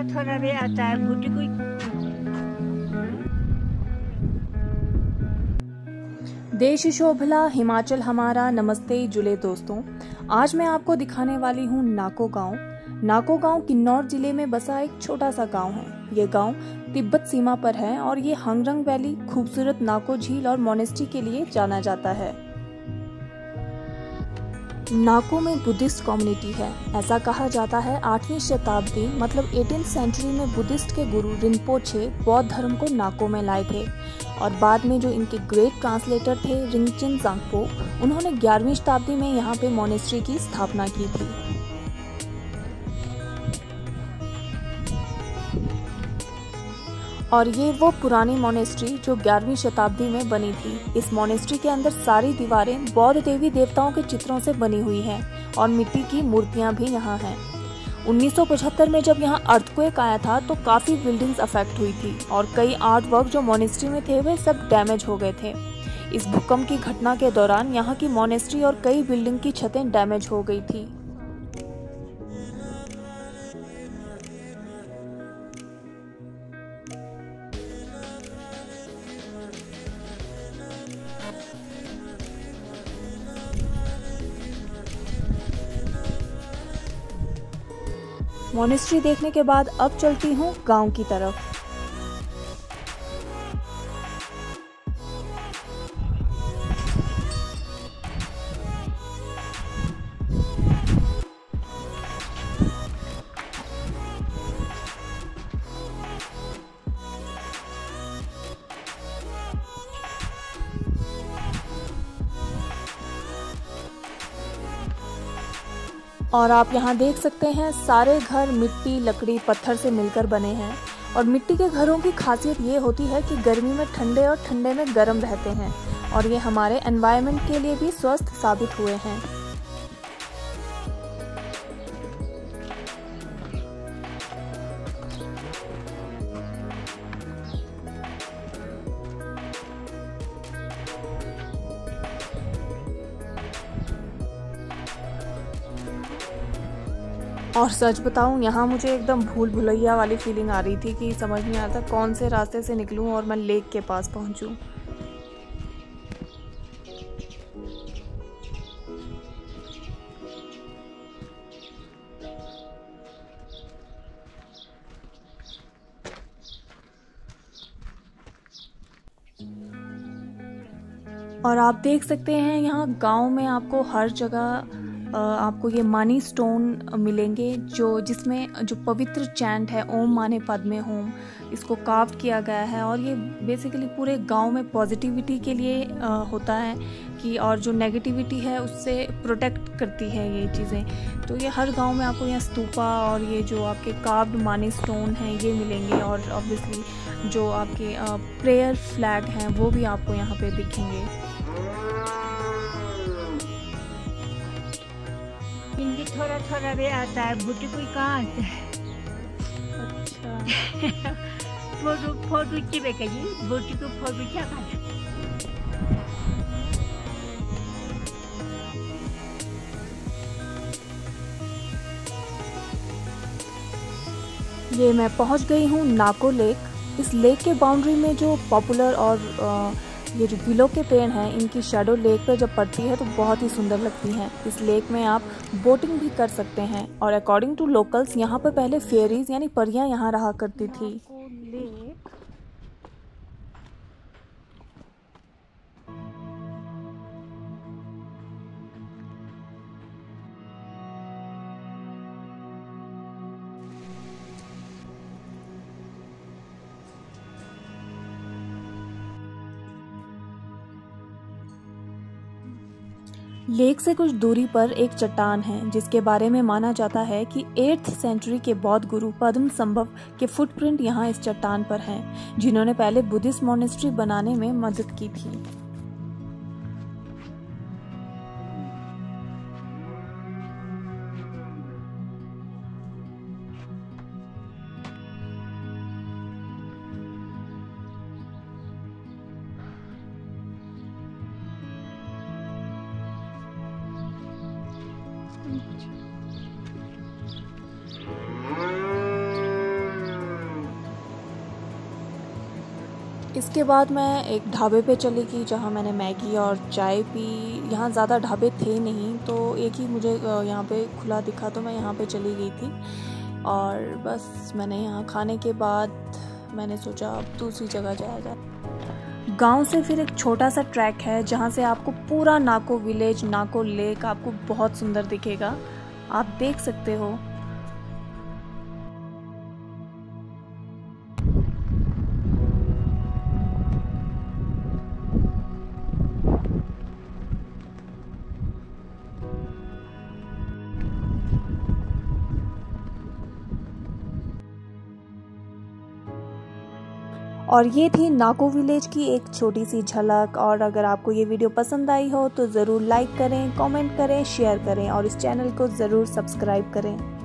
थोड़ा भी आता है भुट्टी को। देश शोभला हिमाचल हमारा। नमस्ते जुले दोस्तों, आज मैं आपको दिखाने वाली हूँ नाको गांव। नाको गांव किन्नौर जिले में बसा एक छोटा सा गांव है। ये गांव तिब्बत सीमा पर है और ये हंगरंग वैली, खूबसूरत नाको झील और मोनेस्ट्री के लिए जाना जाता है। नाको में बुद्धिस्ट कम्युनिटी है। ऐसा कहा जाता है 8वीं शताब्दी मतलब 18th सेंचुरी में बुद्धिस्ट के गुरु रिनपोचे बौद्ध धर्म को नाको में लाए थे और बाद में जो इनके ग्रेट ट्रांसलेटर थे रिंगचिन जांगपो, उन्होंने 11वीं शताब्दी में यहाँ पे मोनेस्ट्री की स्थापना की थी। और ये वो पुरानी मोनेस्ट्री जो 11वीं शताब्दी में बनी थी। इस मोनेस्ट्री के अंदर सारी दीवारें बौद्ध देवी देवताओं के चित्रों से बनी हुई हैं और मिट्टी की मूर्तियां भी यहाँ हैं। 1975 में जब यहाँ अर्थक्वेक आया था तो काफ़ी बिल्डिंग्स अफेक्ट हुई थी और कई आर्ट वर्क जो मोनेस्ट्री में थे वे सब डैमेज हो गए थे। इस भूकंप की घटना के दौरान यहाँ की मोनेस्ट्री और कई बिल्डिंग की छतें डैमेज हो गई थी। मोनेस्ट्री देखने के बाद अब चलती हूँ गांव की तरफ। और आप यहाँ देख सकते हैं सारे घर मिट्टी, लकड़ी, पत्थर से मिलकर बने हैं। और मिट्टी के घरों की खासियत ये होती है कि गर्मी में ठंडे और ठंडे में गर्म रहते हैं और ये हमारे एनवायरनमेंट के लिए भी स्वस्थ साबित हुए हैं। और सच बताऊं, यहाँ मुझे एकदम भूल भुलैया वाली फीलिंग आ रही थी कि समझ नहीं आता कौन से रास्ते से निकलूं और मैं लेक के पास पहुंचूं। और आप देख सकते हैं यहाँ गांव में आपको हर जगह आपको ये मानी स्टोन मिलेंगे जिसमें जो पवित्र चैंट है ओम माने पद्मे होम, इसको कार्व किया गया है। और ये बेसिकली पूरे गांव में पॉजिटिविटी के लिए होता है कि और जो नेगेटिविटी है उससे प्रोटेक्ट करती है ये चीज़ें। तो ये हर गांव में आपको यहाँ स्तूपा और ये जो आपके कार्व्ड मानी स्टोन हैं ये मिलेंगे। और ऑब्वियसली जो आपके प्रेयर फ्लैग हैं वो भी आपको यहाँ पे दिखेंगे। हिंदी थोड़ा थोड़ा भी आता है, भुट्टी कोई कहाँ आता है। अच्छा। फोटो चिपके जी, भुट्टी को फोटो क्या खाता। ये मैं पहुंच गई हूँ नाको लेक। इस लेक के बाउंड्री में जो पॉपुलर और ये जो विलो के पेड़ हैं इनकी शैडो लेक पर जब पड़ती है तो बहुत ही सुंदर लगती हैं। इस लेक में आप बोटिंग भी कर सकते हैं और अकॉर्डिंग टू लोकल्स यहाँ पर पहले फेरीज यानी परियां यहाँ रहा करती थी। लेक से कुछ दूरी पर एक चट्टान है जिसके बारे में माना जाता है कि 8th सेंचुरी के बौद्ध गुरु पद्म संभव के फुटप्रिंट यहाँ इस चट्टान पर हैं, जिन्होंने पहले बुद्धिस्ट मोनेस्ट्री बनाने में मदद की थी। इसके बाद मैं एक ढाबे पे चली गई जहाँ मैंने मैगी और चाय पी। यहाँ ज़्यादा ढाबे थे नहीं, तो एक ही मुझे यहाँ पे खुला दिखा, तो मैं यहाँ पे चली गई थी। और बस मैंने यहाँ खाने के बाद मैंने सोचा अब दूसरी जगह जाया जाए। गांव से फिर एक छोटा सा ट्रैक है जहाँ से आपको पूरा नाको विलेज, नाको लेक आपको बहुत सुंदर दिखेगा, आप देख सकते हो। और ये थी नाको विलेज की एक छोटी सी झलक। और अगर आपको ये वीडियो पसंद आई हो तो ज़रूर लाइक करें, कमेंट करें, शेयर करें और इस चैनल को ज़रूर सब्सक्राइब करें।